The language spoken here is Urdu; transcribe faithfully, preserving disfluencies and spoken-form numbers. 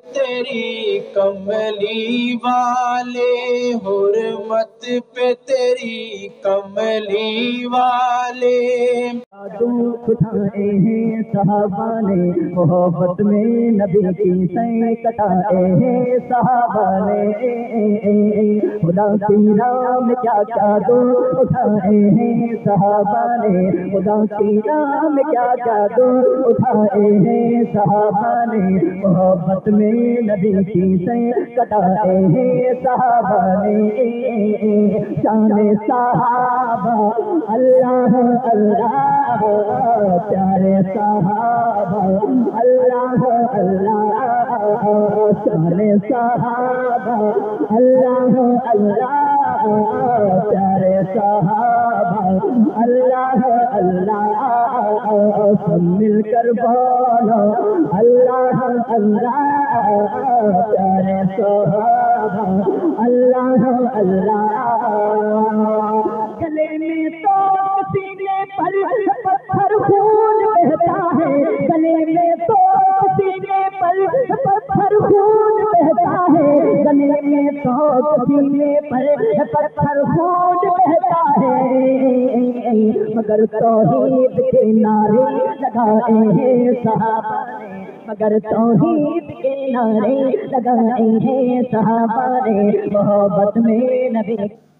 تیری کملی والے، حرمت پہ تیری کملی والے۔ دکھ اٹھائے ہیں صحابہ نے، محبت میں نبی کی سینگ کٹائے ہیں صحابہ نے، خدا کی راہ میں کیا کیا دکھ اٹھائے ہیں صحابہ نے، خدا کی راہ میں کیا کیا دکھ اٹھائے ہیں صحابہ نے، محبت میں نبی کی سینگ کٹائے ہیں صحابہ نے۔ شان صحابہ اللہ اللہ، پیارے صحابہ اللہ اللہ، شان صحابہ اللہ اللہ، پیارے صحابہ اللہ اللہ، سب مل کر بولو اللہ اللہ، پیارے صحابہ اللہ اللہ۔ گلے میں تو سینے پر پتھر خون بہتا ہے، گلے میں تو سینے پر پتھر خون بہتا ہے، گلے میں تو سینے پر پتھر خون بہتا ہے، مگر توحید کے نعرے لگائے ہیں صحابہ نے، مگر توحید کے نعرے لگائے ہیں صحابہ نے، محبت میں نبی